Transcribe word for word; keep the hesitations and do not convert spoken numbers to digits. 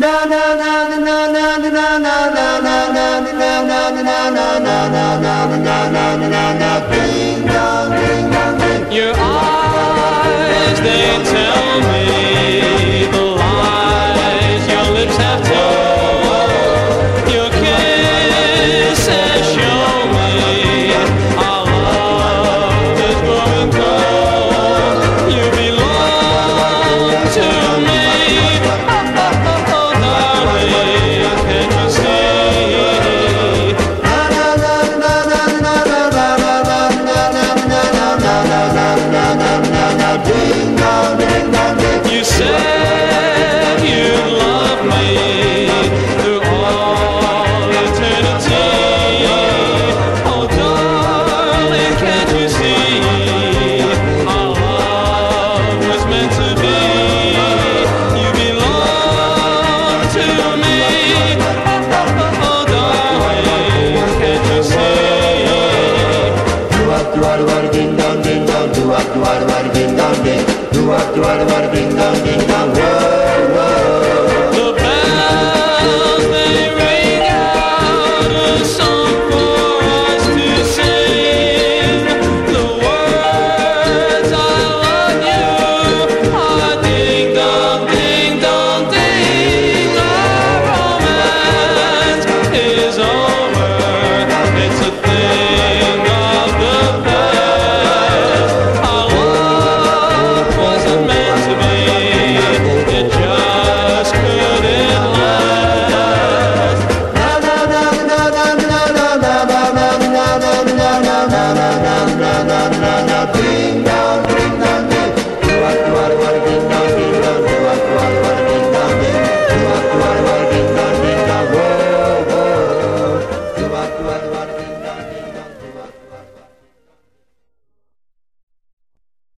Your eyes, they tell me the lies your lips have told. Your kisses show me our love is growing cold. You belong to me, oh, oh, darling, can't you see? You said you'd love me through all eternity. Oh, darling, can't you see? Our love was meant to be. You belong to me. Oh, oh, darling, can't you see? Do up, do up, do up, ding dong, ding dong, do up, do up, do up, ding dong, ding. Do up, do up, do up, ding dong, ding.